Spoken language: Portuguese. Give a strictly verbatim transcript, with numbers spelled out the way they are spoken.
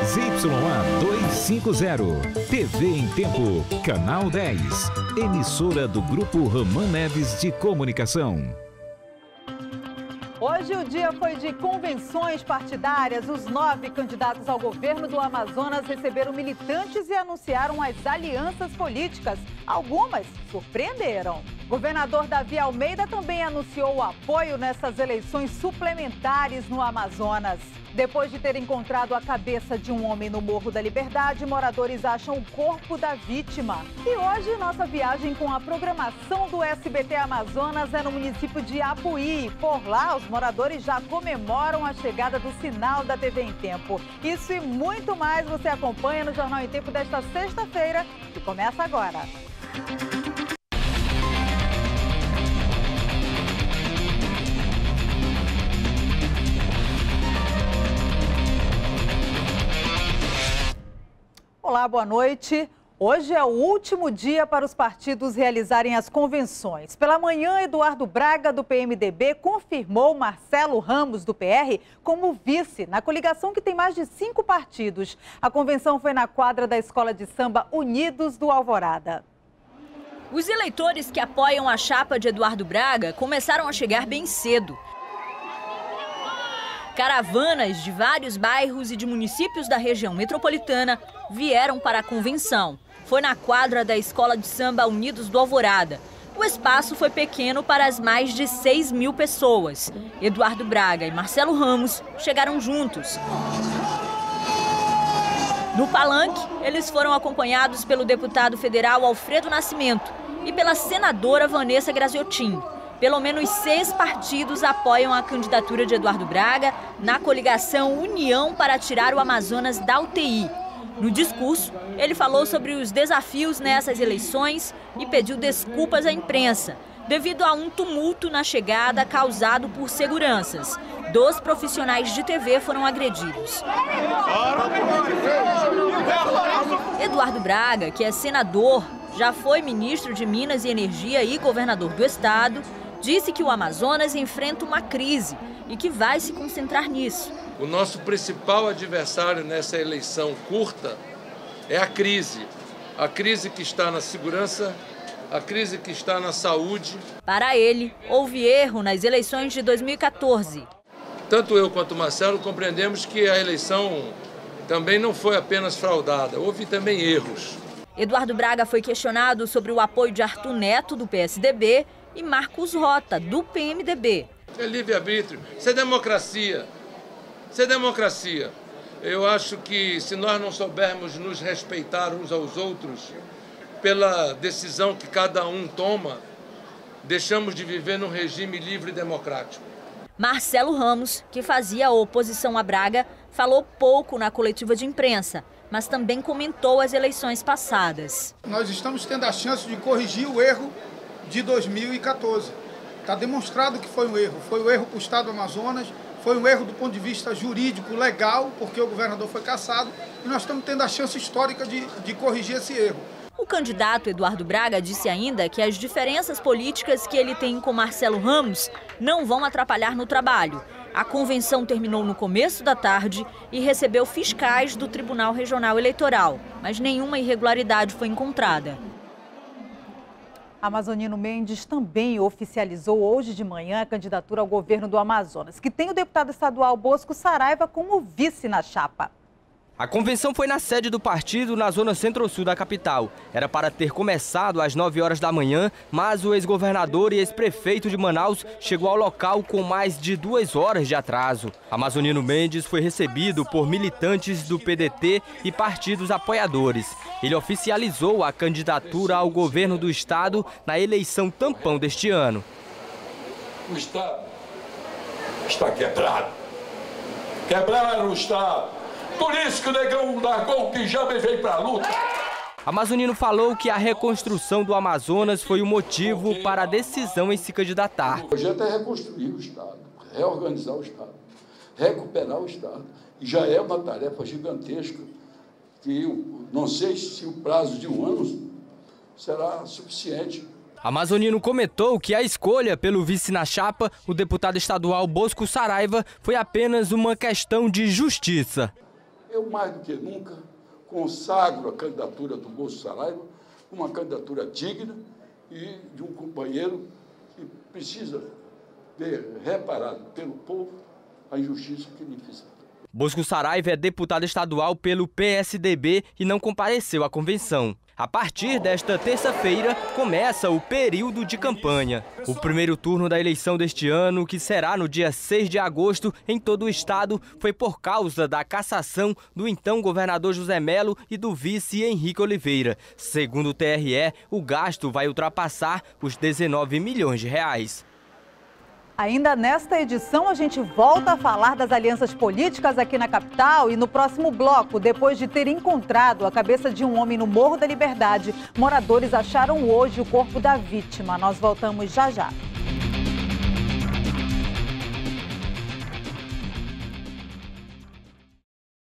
Z Y A duzentos e cinquenta, T V em Tempo, Canal dez, emissora do Grupo Ramã Neves de Comunicação. Hoje o dia foi de convenções partidárias. Os nove candidatos ao governo do Amazonas receberam militantes e anunciaram as alianças políticas. Algumas surpreenderam. Governador Davi Almeida também anunciou o apoio nessas eleições suplementares no Amazonas. Depois de ter encontrado a cabeça de um homem no Morro da Liberdade, moradores acham o corpo da vítima. E hoje, nossa viagem com a programação do S B T Amazonas é no município de Apuí. Por lá, os moradores já comemoram a chegada do sinal da T V em Tempo. Isso e muito mais você acompanha no Jornal em Tempo desta sexta-feira, que começa agora. Olá, boa noite. Hoje é o último dia para os partidos realizarem as convenções. Pela manhã, Eduardo Braga, do P M D B, confirmou Marcelo Ramos, do P R, como vice na coligação que tem mais de cinco partidos. A convenção foi na quadra da Escola de Samba Unidos do Alvorada. Os eleitores que apoiam a chapa de Eduardo Braga começaram a chegar bem cedo. Caravanas de vários bairros e de municípios da região metropolitana vieram para a convenção. Foi na quadra da Escola de Samba Unidos do Alvorada. O espaço foi pequeno para as mais de seis mil pessoas. Eduardo Braga e Marcelo Ramos chegaram juntos. No palanque, eles foram acompanhados pelo deputado federal Alfredo Nascimento e pela senadora Vanessa Graziotin. Pelo menos seis partidos apoiam a candidatura de Eduardo Braga na coligação União para tirar o Amazonas da U T I. No discurso, ele falou sobre os desafios nessas eleições e pediu desculpas à imprensa, devido a um tumulto na chegada causado por seguranças. Dois profissionais de T V foram agredidos. Eduardo Braga, que é senador, já foi ministro de Minas e Energia e governador do estado, disse que o Amazonas enfrenta uma crise e que vai se concentrar nisso. O nosso principal adversário nessa eleição curta é a crise. A crise que está na segurança, a crise que está na saúde. Para ele, houve erro nas eleições de dois mil e quatorze. Tanto eu quanto o Marcelo compreendemos que a eleição também não foi apenas fraudada, houve também erros. Eduardo Braga foi questionado sobre o apoio de Arthur Neto, do P S D B, e Marcos Rota, do P M D B. É livre-arbítrio, isso é democracia, isso é democracia. Eu acho que se nós não soubermos nos respeitar uns aos outros pela decisão que cada um toma, deixamos de viver num regime livre e democrático. Marcelo Ramos, que fazia oposição a Braga, falou pouco na coletiva de imprensa, mas também comentou as eleições passadas. Nós estamos tendo a chance de corrigir o erro de dois mil e quatorze. Está demonstrado que foi um erro. Foi um erro para o estado do Amazonas, foi um erro do ponto de vista jurídico, legal, porque o governador foi cassado, e nós estamos tendo a chance histórica de, de corrigir esse erro. O candidato Eduardo Braga disse ainda que as diferenças políticas que ele tem com Marcelo Ramos não vão atrapalhar no trabalho. A convenção terminou no começo da tarde e recebeu fiscais do Tribunal Regional Eleitoral, mas nenhuma irregularidade foi encontrada. Amazonino Mendes também oficializou hoje de manhã a candidatura ao governo do Amazonas, que tem o deputado estadual Bosco Saraiva como vice na chapa. A convenção foi na sede do partido, na zona centro-sul da capital. Era para ter começado às nove horas da manhã, mas o ex-governador e ex-prefeito de Manaus chegou ao local com mais de duas horas de atraso. Amazonino Mendes foi recebido por militantes do P D T e partidos apoiadores. Ele oficializou a candidatura ao governo do estado na eleição tampão deste ano. O estado está quebrado. Quebraram o estado. Por isso que o negão largou o pijama e veio para a luta. Amazonino falou que a reconstrução do Amazonas foi o motivo para a decisão em se candidatar. O projeto é reconstruir o estado, reorganizar o estado, recuperar o estado. E já é uma tarefa gigantesca que não sei se o prazo de um ano será suficiente. Amazonino comentou que a escolha pelo vice na chapa, o deputado estadual Bosco Saraiva, foi apenas uma questão de justiça. Eu eu, mais do que nunca, consagro a candidatura do Moço Saraiva, uma candidatura digna e de um companheiro que precisa ver reparado pelo povo a injustiça que lhe fizeram. Bosco Saraiva é deputado estadual pelo P S D B e não compareceu à convenção. A partir desta terça-feira, começa o período de campanha. O primeiro turno da eleição deste ano, que será no dia seis de agosto em todo o estado, foi por causa da cassação do então governador José Melo e do vice Henrique Oliveira. Segundo o T R E, o gasto vai ultrapassar os dezenove milhões de reais. Ainda nesta edição, a gente volta a falar das alianças políticas aqui na capital e no próximo bloco, depois de ter encontrado a cabeça de um homem no Morro da Liberdade, moradores acharam hoje o corpo da vítima. Nós voltamos já já.